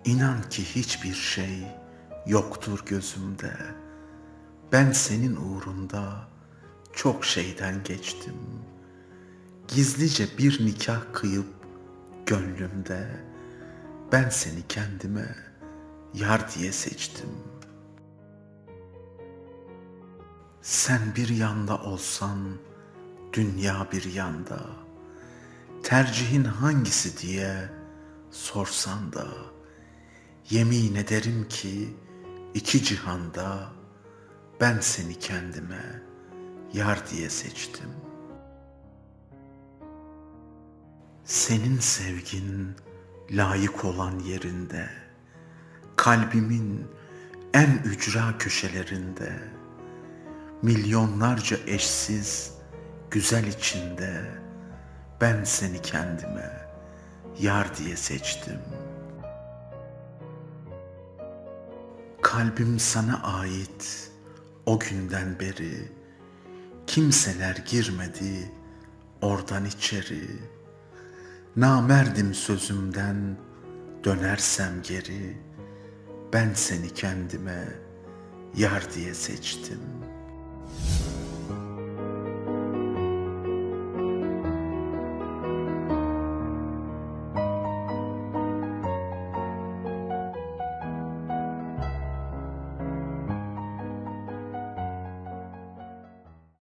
İnan ki hiçbir şey yoktur gözümde. Ben senin uğrunda çok şeyden geçtim. Gizlice bir nikah kıyıp gönlümde ben seni kendime yar diye seçtim. Sen bir yanda olsan dünya bir yanda, tercihin hangisi diye sorsan da, yemin ederim ki iki cihanda ben seni kendime yar diye seçtim. Senin sevgin layık olan yerinde, kalbimin en ücra köşelerinde, milyonlarca eşsiz güzel içinde ben seni kendime yar diye seçtim. Kalbim sana ait o günden beri, kimseler girmedi oradan içeri. Namerdim sözümden dönersem geri, ben seni kendime yar diye seçtim.